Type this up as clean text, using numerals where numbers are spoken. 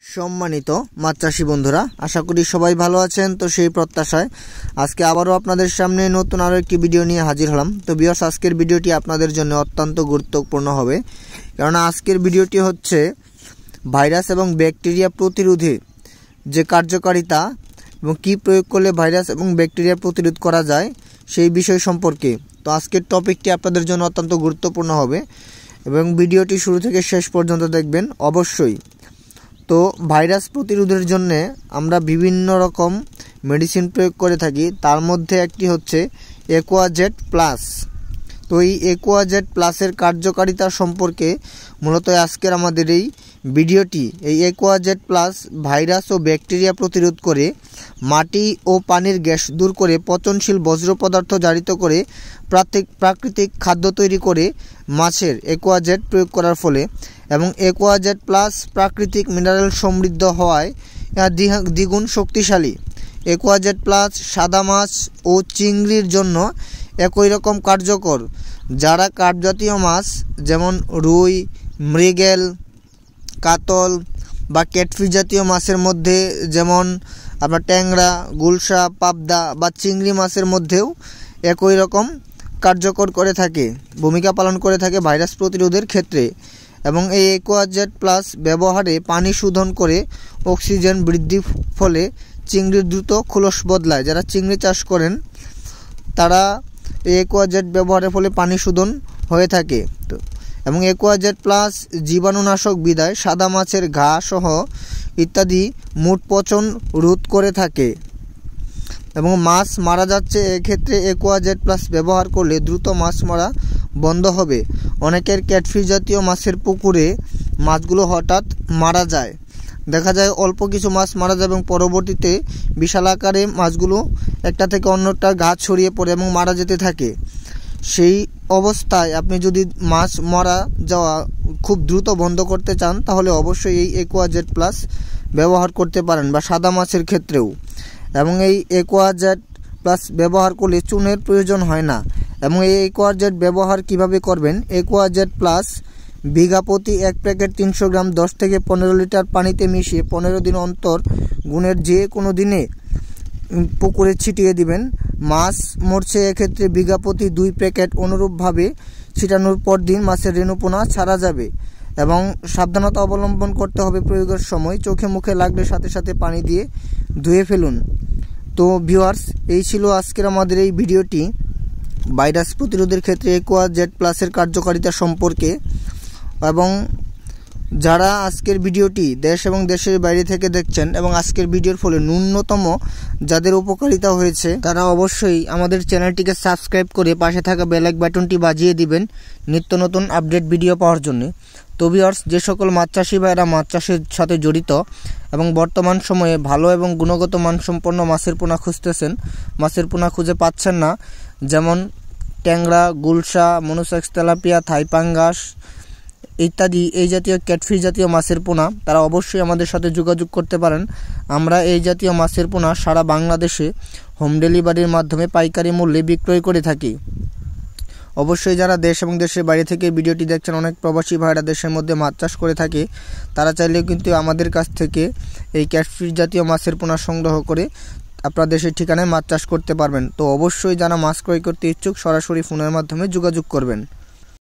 সম্মানিত মাছ চাষী বন্ধুরা, আশা করি সবাই ভালো আছেন। তো সেই প্রত্যাশায় আজকে আবারও আপনাদের সামনে নতুন আরও একটি ভিডিও নিয়ে হাজির হলাম। তো ভিউয়ার্স, আজকের ভিডিওটি আপনাদের জন্য অত্যন্ত গুরুত্বপূর্ণ হবে, কেননা আজকের ভিডিওটি হচ্ছে ভাইরাস এবং ব্যাকটেরিয়া প্রতিরোধে যে কার্যকারিতা এবং কী প্রয়োগ করলে ভাইরাস এবং ব্যাকটেরিয়া প্রতিরোধ করা যায় সেই বিষয় সম্পর্কে। তো আজকের টপিকটি আপনাদের জন্য অত্যন্ত গুরুত্বপূর্ণ হবে এবং ভিডিওটি শুরু থেকে শেষ পর্যন্ত দেখবেন অবশ্যই। তো ভাইরাস প্রতিরোধের জন্য আমরা বিভিন্ন রকম মেডিসিন প্রয়োগ করে থাকি, তার মধ্যে একটি হচ্ছে অ্যাকোয়াজেট প্লাস। তো এই অ্যাকোয়াজেট প্লাসের কার্যকারিতা সম্পর্কে মূলত আজকের আমাদের এই ভিডিওটি। এই অ্যাকোয়াজেট প্লাস ভাইরাস ও ব্যাকটেরিয়া প্রতিরোধ করে, মাটি ও পানির গ্যাস দূর করে, পচনশীল বজ্র পদার্থ জারিত করে, প্রাকৃতিক খাদ্য তৈরি করে মাছের অ্যাকোয়াজেট প্রয়োগ করার ফলে এবং অ্যাকোয়াজেট প্লাস প্রাকৃতিক মিনারেল সমৃদ্ধ হওয়ায় দ্বিগুণ শক্তিশালী। অ্যাকোয়াজেট প্লাস সাদা মাছ ও চিংড়ির জন্য একই রকম কার্যকর। যারা কার্পজাতীয় মাছ যেমন রুই, মৃগেল, কাতল বা ক্যাটফিশ জাতীয় মাছের মধ্যে যেমন আপনার ট্যাংরা, গুলশা, পাবদা বা চিংড়ি মাছের মধ্যেও একই রকম কার্যকর করে থাকে, ভূমিকা পালন করে থাকে ভাইরাস প্রতিরোধের ক্ষেত্রে। এবং এই অ্যাকোয়াজেট প্লাস ব্যবহারে পানি শোধন করে অক্সিজেন বৃদ্ধির ফলে চিংড়ির দ্রুত খোলস বদলায়। যারা চিংড়ি চাষ করেন তারা এই অ্যাকোয়াজেট ব্যবহারের ফলে পানি শোধন হয়ে থাকে। তো এবং অ্যাকোয়াজেট প্লাস জীবাণুনাশক বিধায় সাদা মাছের ঘা সহ ইত্যাদি মুট পচন রোধ করে থাকে এবং মাছ মারা যাচ্ছে, এক্ষেত্রে অ্যাকোয়াজেট প্লাস ব্যবহার করলে দ্রুত মাছ মারা বন্ধ হবে। অনেকের ক্যাটফিশ জাতীয় মাছের পুকুরে মাছগুলো হঠাৎ মারা যায়, দেখা যায় অল্প কিছু মাছ মারা যায় এবং পরবর্তীতে বিশাল আকারে মাছগুলো একটা থেকে অন্যটা ঘা ছড়িয়ে পড়ে এবং মারা যেতে থাকে। সেই অবস্থায় আপনি যদি মাছ মারা যাওয়া খুব দ্রুত বন্ধ করতে চান তাহলে অবশ্যই এই অ্যাকোয়াজেট প্লাস ব্যবহার করতে পারেন, বা সাদা মাছের ক্ষেত্রেও। এবং এই অ্যাকোয়াজেট প্লাস ব্যবহার করলে চুনের প্রয়োজন হয় না। এবং এই অ্যাকোয়াজেট ব্যবহার কিভাবে করবেন? অ্যাকোয়াজেট প্লাস বিঘা প্রতি 1 প্যাকেট 300 গ্রাম 10 থেকে 15 লিটার পানিতে মিশিয়ে 15 দিন অন্তর গুণের যে কোনো দিনে পুকুরে ছিটিয়ে দিবেন। মাছ মরছে, এক্ষেত্রে বিঘা প্রতি 2 প্যাকেট অনুরূপভাবে ছিটানোর পর দিন মাছের রেণুপোনা ছাড়া যাবে। এবং সাবধানতা অবলম্বন করতে হবে প্রয়োগের সময়, চোখে মুখে লাগলে সাথে সাথে পানি দিয়ে ধুয়ে ফেলুন। তো ভিউয়ার্স, এই ছিল আজকের আমাদের এই ভিডিওটি ভাইরাস প্রতিরোধের ক্ষেত্রে অ্যাকোয়াজেট প্লাসের কার্যকারিতা সম্পর্কে। এবং যারা আজকের ভিডিওটি দেশ এবং দেশের বাইরে থেকে দেখছেন এবং আজকের ভিডিওর ফলে ন্যূনতম যাদের উপকারিতা হয়েছে তারা অবশ্যই আমাদের চ্যানেলটিকে সাবস্ক্রাইব করে পাশে থাকা বেল আইকন বাটনটি বাজিয়ে দিবেন নিত্য নতুন আপডেট ভিডিও পাওয়ার জন্য। তো ভিউয়ার্স, যে সকল মাছ চাষি ভাইরা মাছ চাষের সাথে জড়িত এবং বর্তমান সময়ে ভালো এবং গুণগত মানসম্পন্ন মাছের পোনা খুঁজতেছেন, মাছের পোনা খুঁজে পাচ্ছেন না, যেমন ট্যাংরা, গুলশা, মনোসেক্স তেলাপিয়া, থাইপাঙ্গাস ইত্যাদি এই জাতীয় ক্যাটফিশ জাতীয় মাছের পোনা, তারা অবশ্যই আমাদের সাথে যোগাযোগ করতে পারেন। আমরা এই জাতীয় মাছের পোনা সারা বাংলাদেশে হোম ডেলিভারির মাধ্যমে পাইকারি মূল্যে বিক্রয় করে থাকি। অবশ্যই যারা দেশ এবং দেশের বাইরে থেকে ভিডিওটি দেখছেন, অনেক প্রবাসী ভাইরা দেশের মধ্যে মাছ চাষ করে থাকে, তারা চাইলেও কিন্তু আমাদের কাছ থেকে এই ক্যাটফিশ জাতীয় মাছের পোনা সংগ্রহ করে আপনার দেশের ঠিকানায় মাছ চাষ করতে পারবেন। তো অবশ্যই যারা মাছ ক্রয় করতে ইচ্ছুক সরাসরি ফোনের মাধ্যমে যোগাযোগ করবেন।